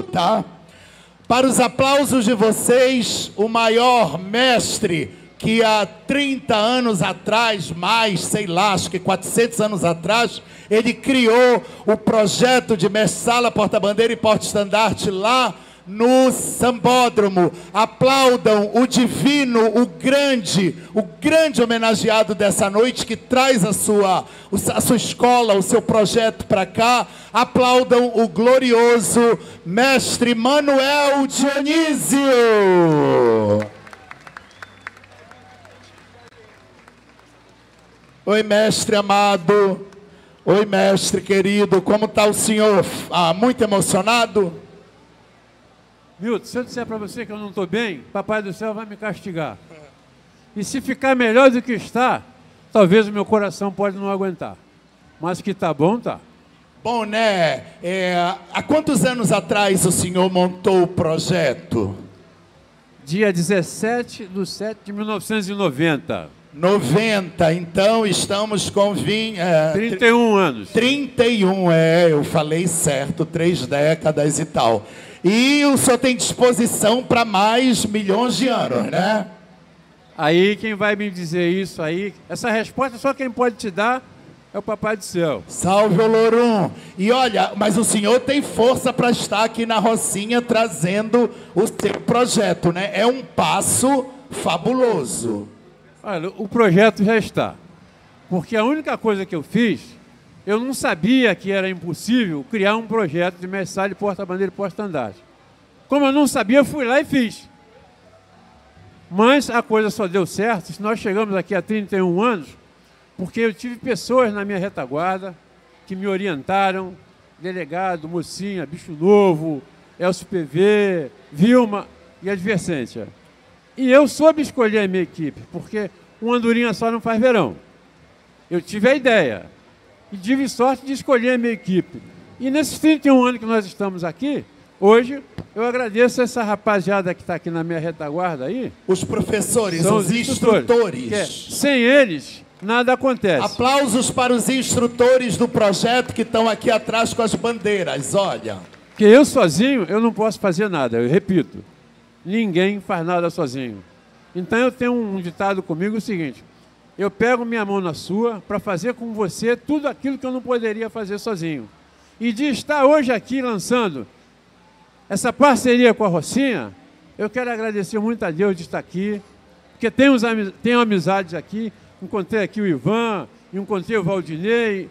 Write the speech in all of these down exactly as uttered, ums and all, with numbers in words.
tá? Para os aplausos de vocês, o maior mestre que há trinta anos atrás, mais, sei lá, acho que quatrocentos anos atrás, ele criou o projeto de mestre-sala, porta-bandeira e porta-estandarte lá no Sambódromo. Aplaudam o divino, o grande, o grande homenageado dessa noite, que traz a sua, a sua escola, o seu projeto para cá. Aplaudam o glorioso mestre Manuel Dionísio. Oi, mestre amado. Oi, mestre querido. Como está o senhor? Ah, muito emocionado? Milton, se eu disser para você que eu não estou bem, Papai do Céu vai me castigar. E se ficar melhor do que está, talvez o meu coração pode não aguentar. Mas que tá bom, tá. Bom, né? É, há quantos anos atrás o senhor montou o projeto? Dia dezessete de setembro de mil novecentos e noventa. noventa, então estamos com vinte, é, trinta e um anos. trinta e um, é, eu falei certo, três décadas e tal. E o senhor tem disposição para mais milhões de anos, né? Aí quem vai me dizer isso aí, essa resposta só quem pode te dar é o Papai do Céu. Salve, Olorum. E olha, mas o senhor tem força para estar aqui na Rocinha trazendo o seu projeto, né? É um passo fabuloso. Olha, o projeto já está. Porque a única coisa que eu fiz, eu não sabia que era impossível criar um projeto de mestre-sala, porta-bandeira e porta-estandarte. Como eu não sabia, eu fui lá e fiz. Mas a coisa só deu certo se nós chegamos aqui há trinta e um anos, porque eu tive pessoas na minha retaguarda que me orientaram, delegado, Mocinha, Bicho Novo, Elcio P V, Vilma e Advercência. E eu soube escolher a minha equipe, porque uma andorinha só não faz verão. Eu tive a ideia e tive sorte de escolher a minha equipe. E nesses trinta e um anos que nós estamos aqui, hoje, eu agradeço essa rapaziada que está aqui na minha retaguarda aí. Os professores, são os instrutores. instrutores. É, sem eles, nada acontece. Aplausos para os instrutores do projeto que estão aqui atrás com as bandeiras, olha. Porque eu sozinho, eu não posso fazer nada, eu repito. Ninguém faz nada sozinho. Então eu tenho um ditado comigo o seguinte: eu pego minha mão na sua para fazer com você tudo aquilo que eu não poderia fazer sozinho. E de estar hoje aqui lançando essa parceria com a Rocinha, eu quero agradecer muito a Deus de estar aqui, porque tenho, tenho amizades aqui, encontrei aqui o Ivan, encontrei o Valdinei,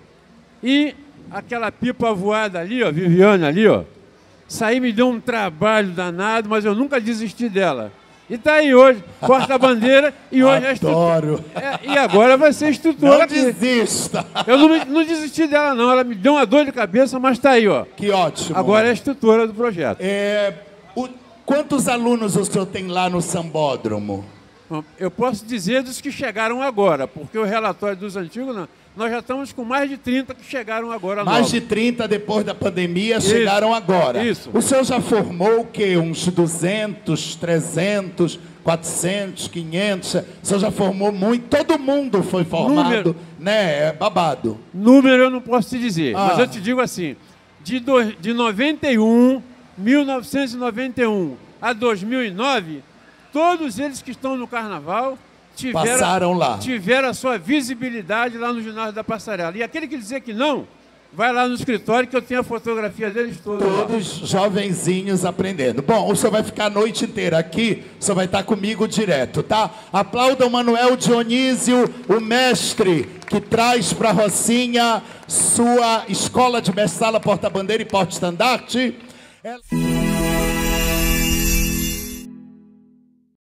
e aquela pipa voada ali, ó, Viviane ali, ó, isso aí me deu um trabalho danado, mas eu nunca desisti dela. E está aí hoje, porta-bandeira, e hoje é Adoro. É, e agora vai ser instrutora. Não aqui. desista. Eu não, não desisti dela, não. Ela me deu uma dor de cabeça, mas está aí, ó. Que ótimo. Agora é a instrutora do projeto. É, o, quantos alunos o senhor tem lá no Sambódromo? Bom, eu posso dizer dos que chegaram agora, porque o relatório dos antigos, não. Nós já estamos com mais de trinta que chegaram agora. Mais novos. de trinta depois da pandemia Isso, chegaram agora. Isso. O senhor já formou o quê? Uns duzentos, trezentos, quatrocentos, quinhentos? O senhor já formou muito? Todo mundo foi formado, Número, né? É babado. Número eu não posso te dizer, Ah. mas eu te digo assim, de, do, de noventa e um, mil novecentos e noventa e um a dois mil e nove, todos eles que estão no Carnaval tiveram, Passaram lá. tiveram a sua visibilidade lá no ginásio da Passarela. E aquele que dizer que não, vai lá no escritório que eu tenho a fotografia deles todos. Todos lá. Jovenzinhos aprendendo. Bom, o senhor vai ficar a noite inteira aqui, o senhor vai estar comigo direto, tá? Aplaudam Manuel Dionísio, o mestre que traz para a Rocinha sua escola de mestre-sala, porta-bandeira e porta-estandarte. Ela...